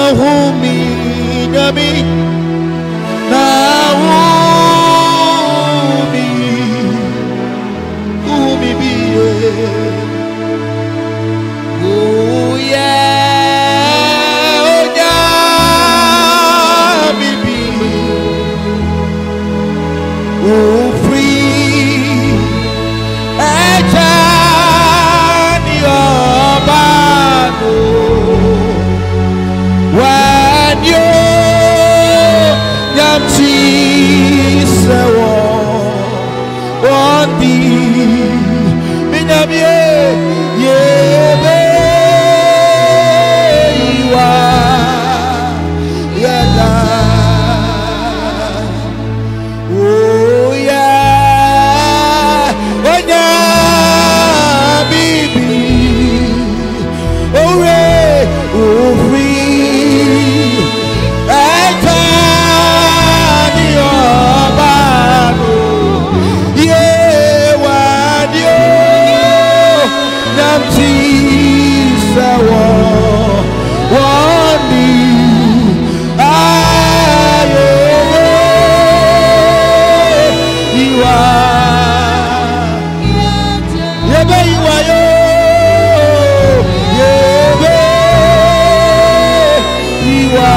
humi nyami na humi biye uye onya bibi ufri ejani obano wanyo nyamti sewo ondi minyamie yebe iwa yada oh yeah onya bibi ore ofri etani obano ye wadio namti sawo wani ayo iwa yebe iwa yo yebe iwa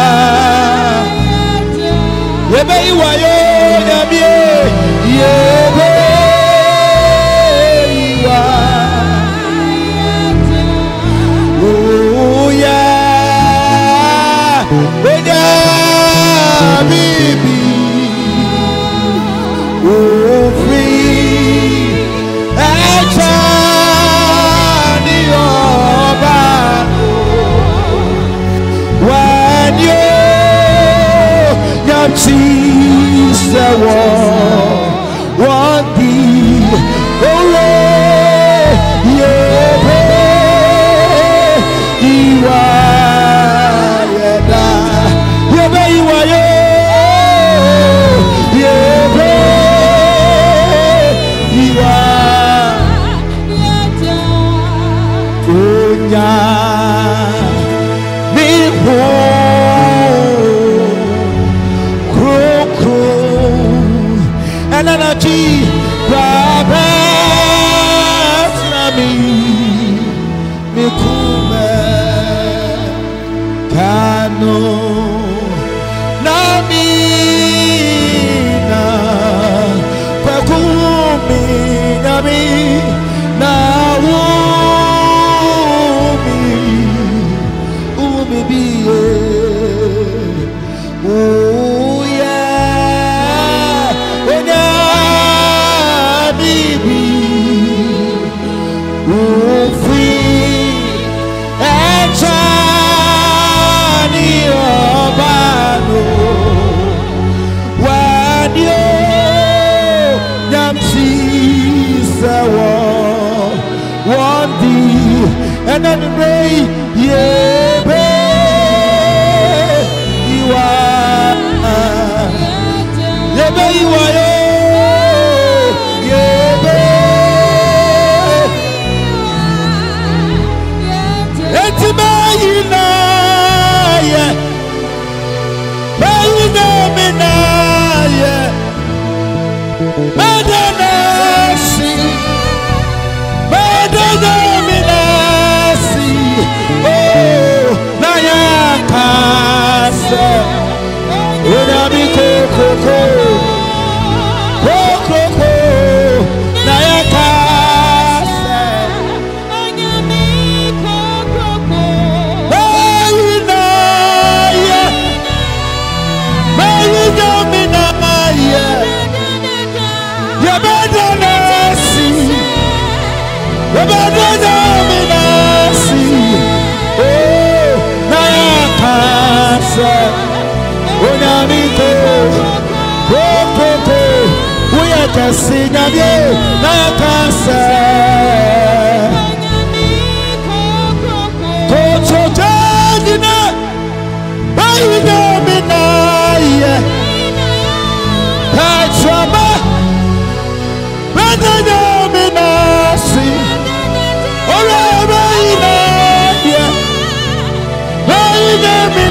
yebe iwa yo nyamie yebe iwa oh yeah onya bibi oh free echani oba when you nyamti sewo wandi ole yebe iwa yeda yebe iwa yo yebe iwa onya mi ho krokro enanachi babas nami mikume kano nami na kwakumi nami na umi biye oh yeah onya bibi ufi echani obano wadio nyamsi sawo wandi enanre yebe iwa yebe iwa yo yebe etima yina ye bayina mina ye badanasi badanasi oh naya kase unami koko naya kase bayina ye bayina mina ye ye badanasi oh naya kase unami koko uya kasi nyamie naya kase kocho jajina bayina mina ye pachama badanya mina si ora bayina ye bayina mina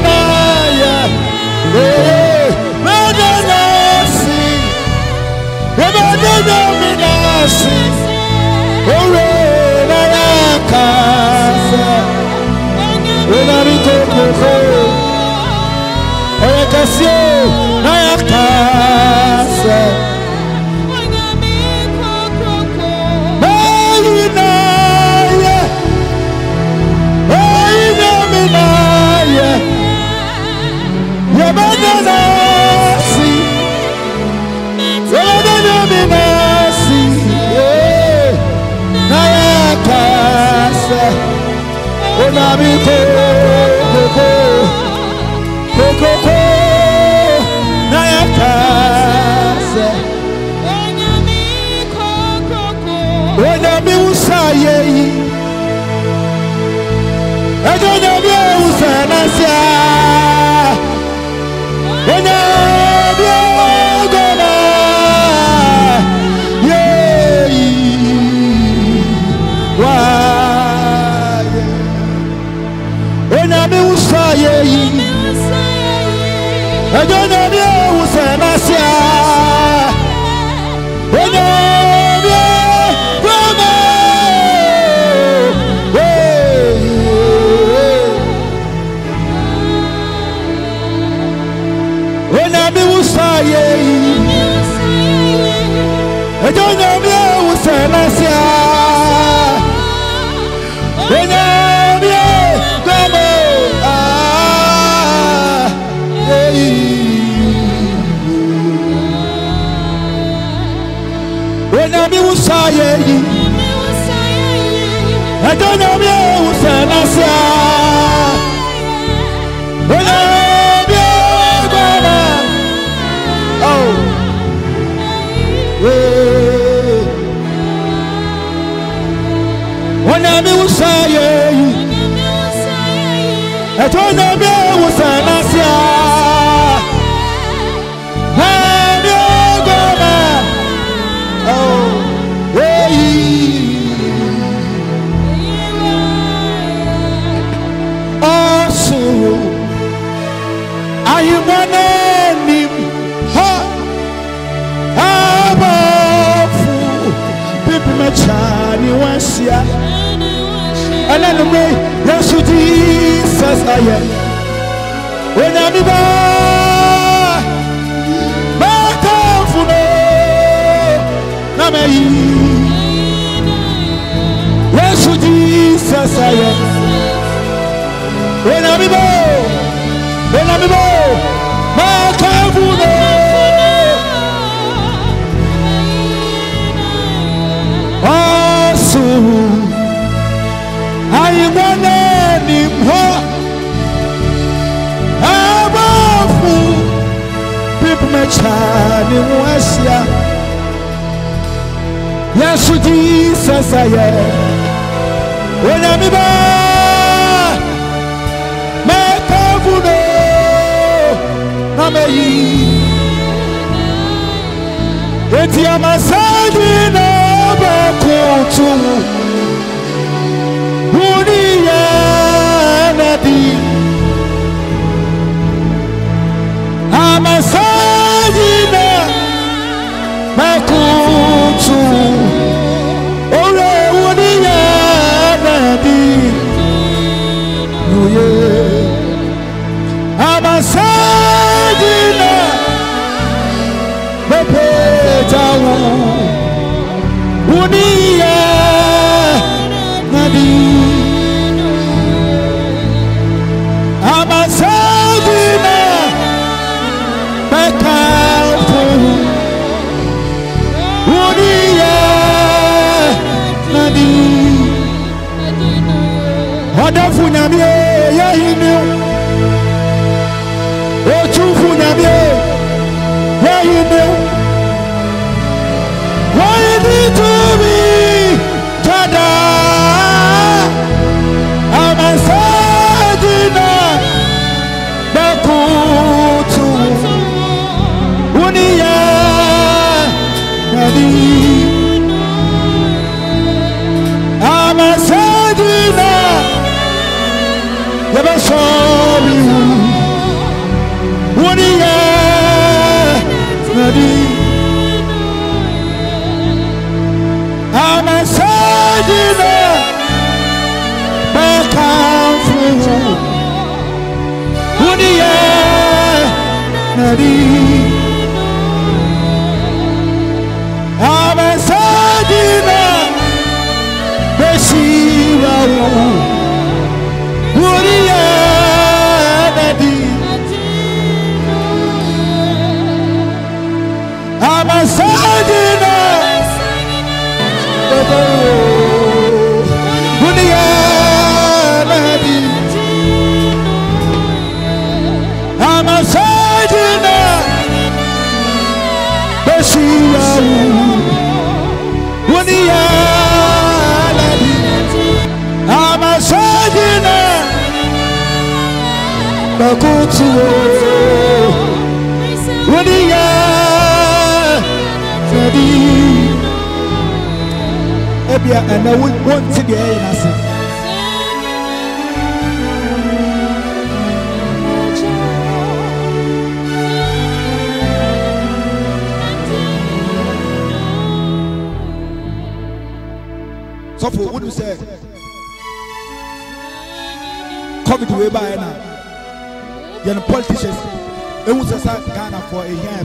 Sadi Amasadina Beshira Wuriya Nadi Amasadina Wuriya Nadi Amasadina Beshira Wuriya Nadi Amasadina Bakutu Wuriya Nadi Ebia and I want to be a so for what you say COVID way by now you're politicians they want to start Ghana for a year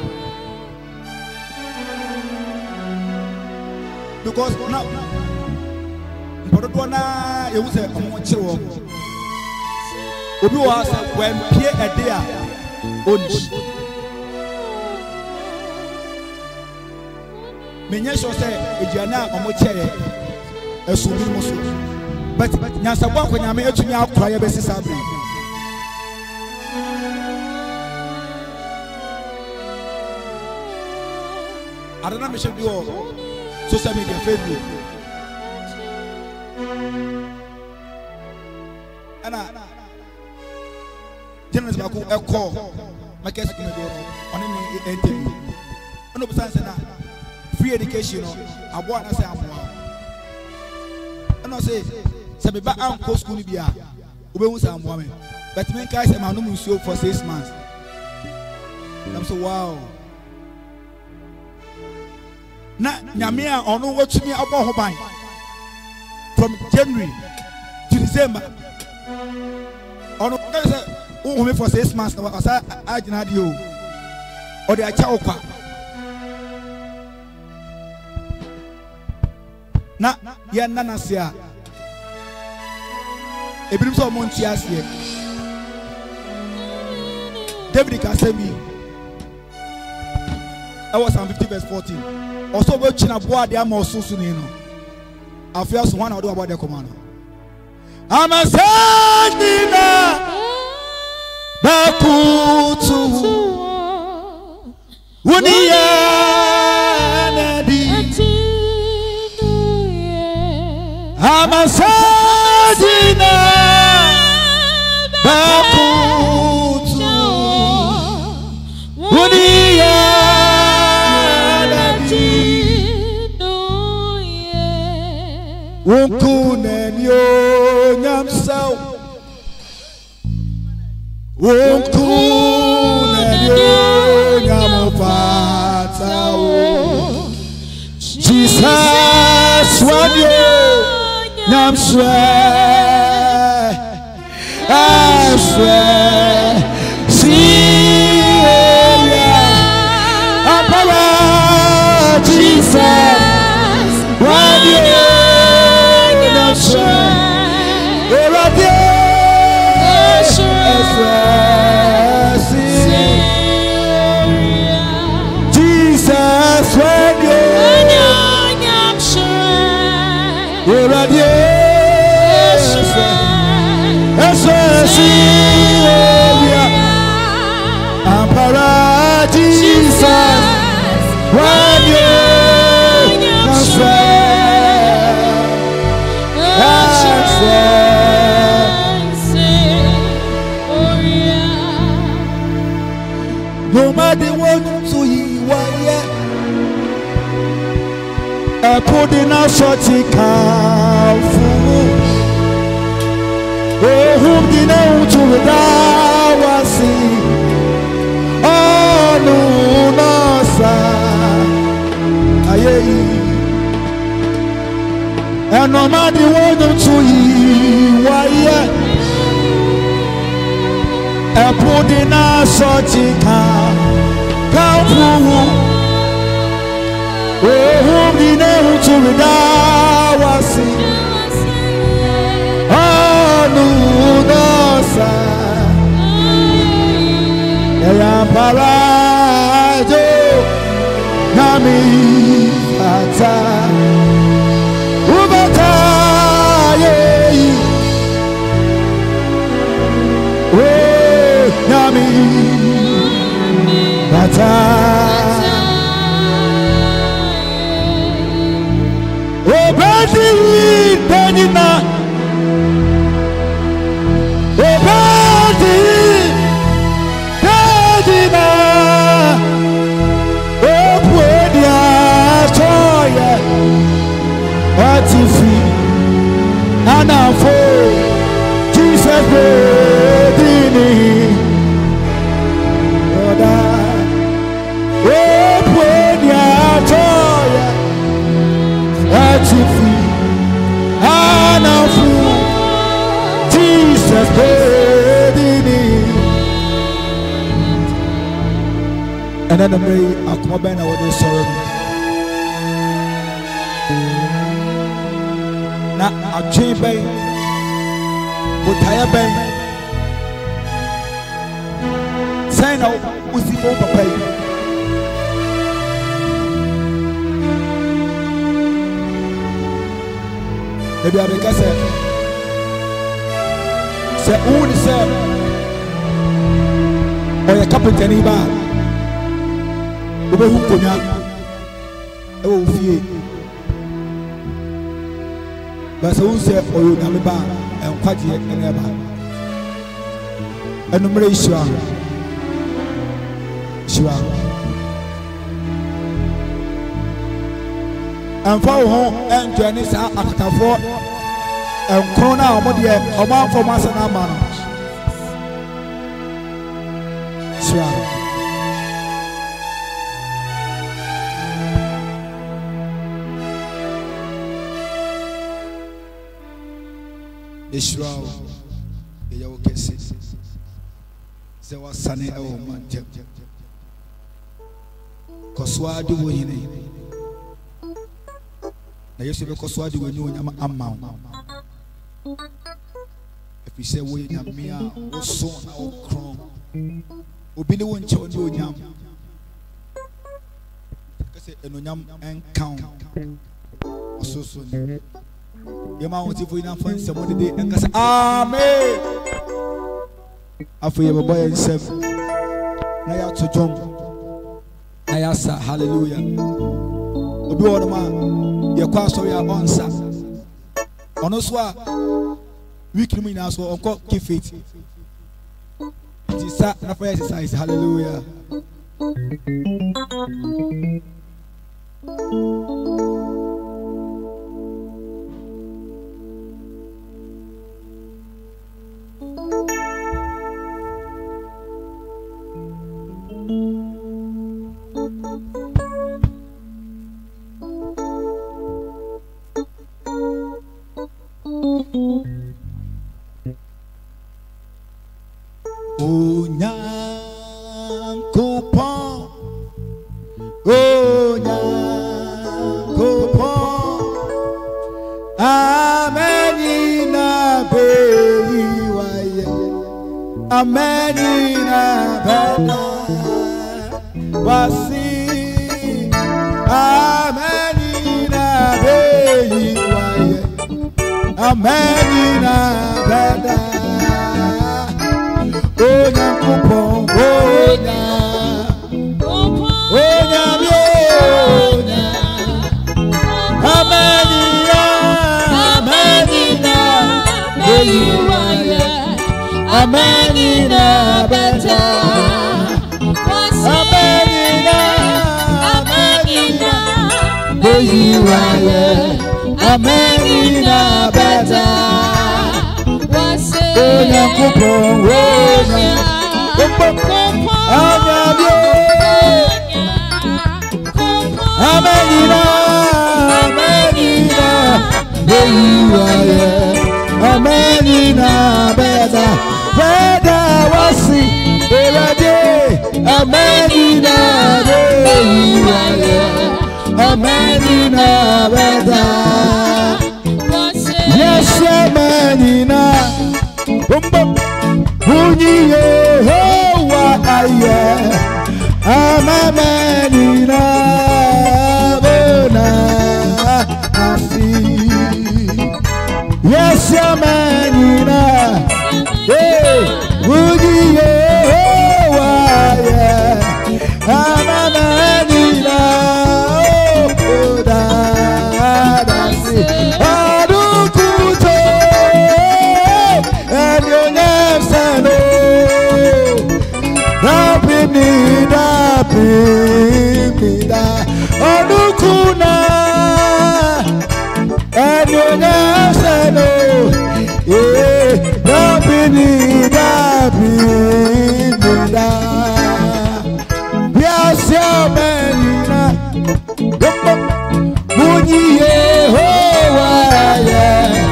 because now but one you will say I'm watching Obi was when Pierre a day menya sure say ejiana omocheye esumi muso but nyasabwa kwanyame etumi akwa ye besi sabre adana me should do social media Facebook ana jenes ba ko ekọ market me do on ni interview ono busanse na free education abo na say amo no say be ba anko school ni bia obehu say amo me but me kai say ma no musuo for 6 months I'm so wow na nyame a ono watumi abo ho ban from January to December ono kai say o me for 6 months na asa agina di o o de acha okwa na ya nana sia ebirim so monti asie David Kasemi I was on 50 verse 14 also we china boa de am osusu ni no afia so one about the command Amasadina Bakutu Wuniya Nadi Amasadina Bakutu Wuniya Nadi Wunkunenyo Nyamsau Wunkunenyo Nyamofatao Jesus wanyo I'm swear, see Jesus, one year, I'm swear, Jesus, one year, I'm sure, Jesus, when you nobody wants to hear I put in a shorty careful. Oh, whom did know to without was see? Oh, no, no, sir. Aye, and nobody wanted to hear why. Epudina sochika kampu oh dine utumida wasi anu dosa ya parajo nami ata ubata ye oh nami ata obedi benina obedi benina opuedia toye atifi anafo Jesus bedini oda opuedia toye atifi anafo Jesus bedini. And then the way I come back now with this sorrow. Now I change bay, but I bay. Say now, who's the phone papa? Maybe I make say who is or a carpenter anybody. Obe hukonya ewo fie basa unse oyo nyame ba enkwaje ene ba enumre ishwa amfa wo ho entwani sa akatafo enkron na omode omanfo masa na ama no shwa Israel, the Yokesi, there was Sunny Oman, Coswadi winning. I used to be Coswadi when you were a mount. If you say, William Mia, or son or crown, will be the one to do yam. And yam and count. So soon. Your mouth if we not find someone today and say amen. After your boy and seven. Now to jump. Now say hallelujah. Obi one man, your class or your answer. On us wa we criminals so uncle keep it. It is that na for exercise. Hallelujah. Amenina beda wasi amenina beyi waye amenina beda onya kupon onya amenina beyi waye amenina beda beyi waye amenina beda onya kupon onya amenina beyi waye amenina beda wasi mida onukuna enyonya seno mida biasya menina munyi Yehowa ye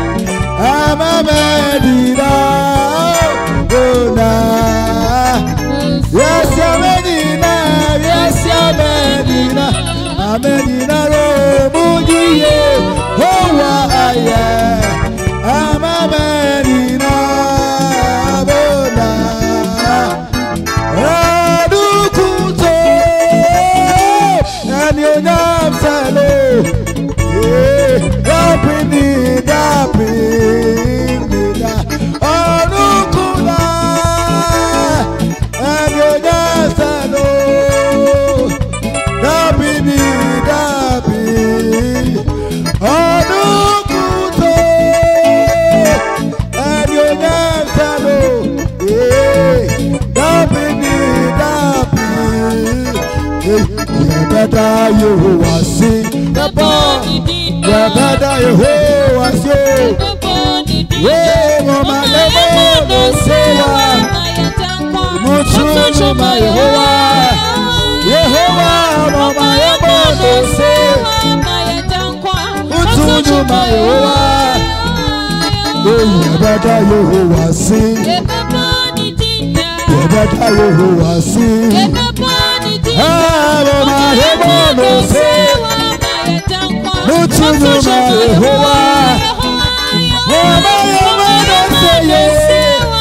amamedina ona biasya menina amedina lo munyi Yehowa ye amamedina bona radukuto anyonyam salo dapinida onukula anyonyam salo dapinida onukuto anyonyam salo dapinida yabada Yehowa si yabada Yehowa si mama lemo sewa mutu ma Yehowa mama lemo sewa mutu ma Yehowa yabada Yehowa si yabada Yehowa si mama lemo sewa mutu ma Yehowa mama lemo sewa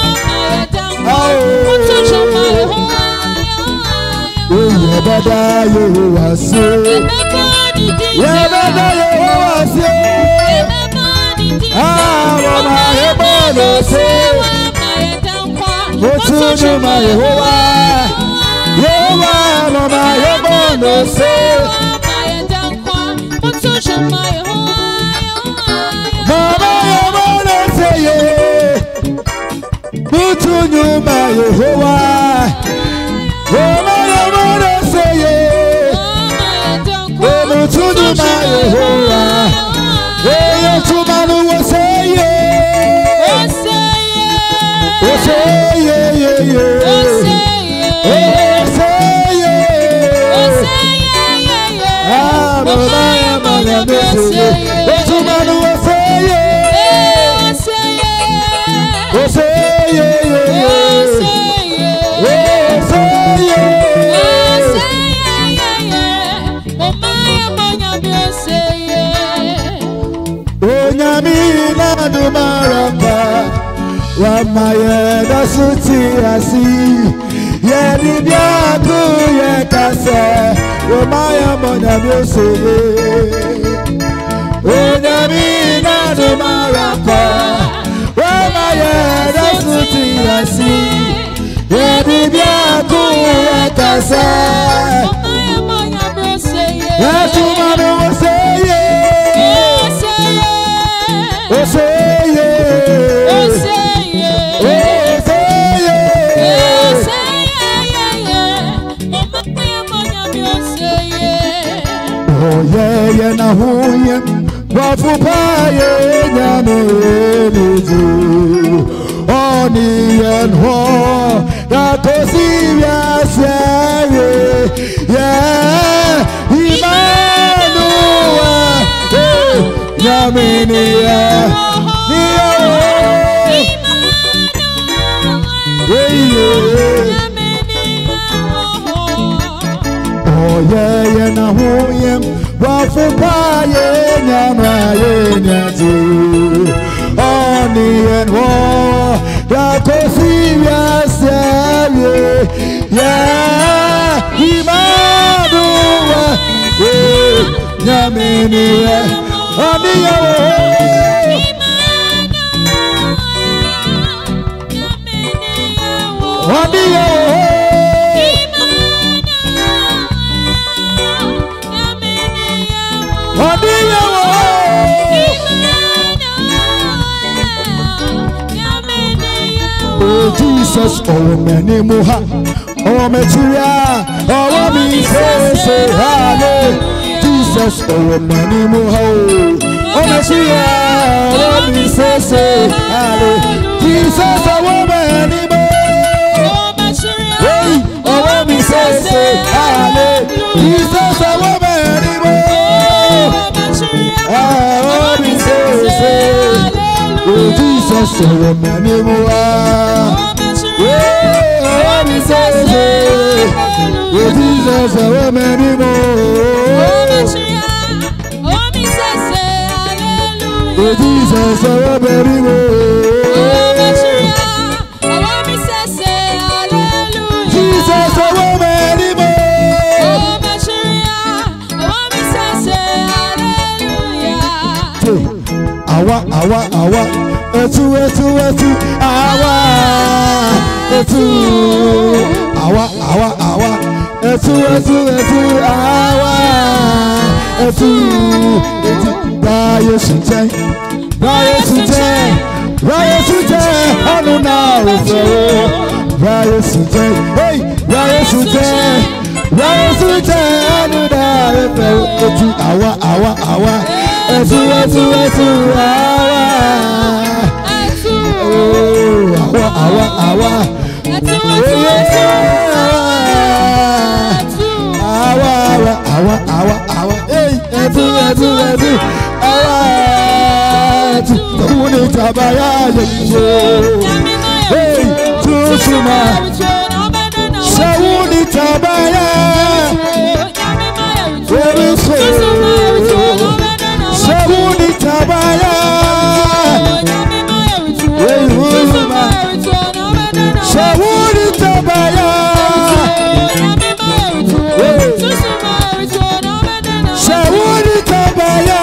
yabada Yehowa si yabada Yehowa si mama lemo sewa mutu ma Yehowa mama lemo sewa mama yamana seye mutu nyuma Yehowa mama yamana seye mutu nyuma Yehowa eye tumanu waseye mama yamana seye tumanu waseye Onyamina numaraka wamaye dasuti asi yedi biaku yekase wamaya monyamiose Onyamina numaraka wamaye dasuti asi yedi biaku yekase Yatumanu waseye Oye na huye wafupaye nyamenizu Oni enho yakosivya seye Imanua nyamenia Oye na huye wafupaye nyamenizu Oni enho yakosivya seye Imanua nyamenia Jesus, oh many muha, oh metuya, Oh, me say, hallelujah. Jesus, oh, many more. Oh, Messiah, oh, me say, hallelujah. Jesus, oh, many more. Oh, me say, hallelujah. Jesus, oh, many more. Oh, me say, oh, Jesus, oh, many more. Oh, me say, oh, Jesus, oh, many more. Oh, Jesus, oh, many more. Jesus, oh, many more. Awa, etu, awa, etu, awa, etu, awa, etu, Raya Sute, anu na ofe, Raya Sute, hey, Raya Sute, anu na ofe, etu, awa, etu, awa, oh, awa, awa, hey, etu, Tuni tabaya hey, Tusuma Shawuni tabaya Shawuni tabaya Shawuni tabaya Shawuni tabaya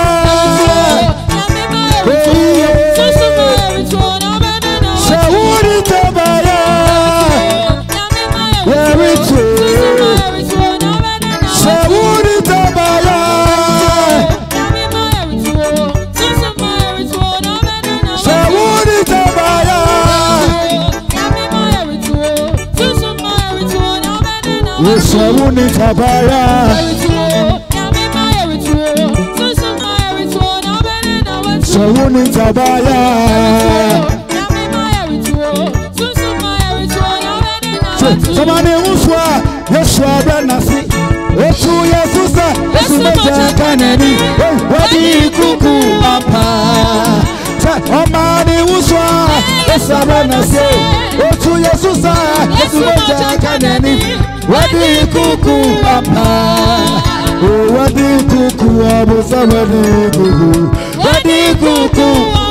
Shawuni tabaya Shawuni tabaya Somebody uswa Yeshua benasi Etu Yesusa Yesu meja kaneni Wadi kuku apa Omani uswa Yesu benasi Etu Yesusa Yesu meja kaneni Wadi kuku apa Wadi kuku abusa wadi kuku Wadi kuku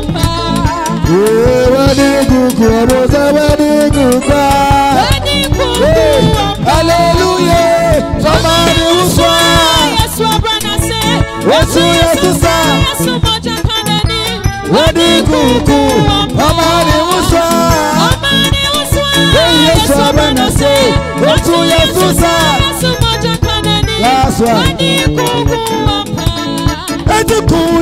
Wadi kuku abusa wadi kuku Hallelujah Somebody uswa Yesu Yesusa Wadi kuku Somebody uswa Yesu abanase Yesu Yesusa That's right Eti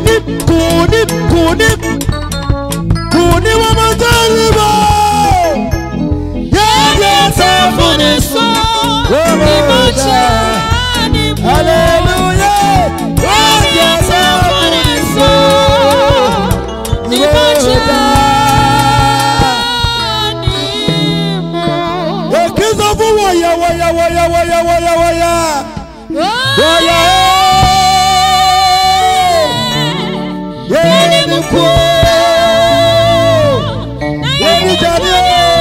kuni wa mazaliba Yesa funiso Hallelujah Yesa funiso Ekiza fu waya Yeni mkuu Yeni jani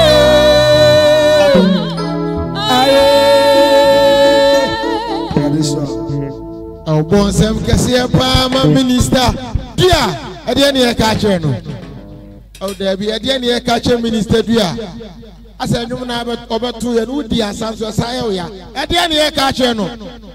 Bonsem kasiye pa ma minister dia ade ne ka kire no o da bi ade ne ka kire minister dia asa nyum na obeto ye no di asanso saye o ya ade ne ka kire no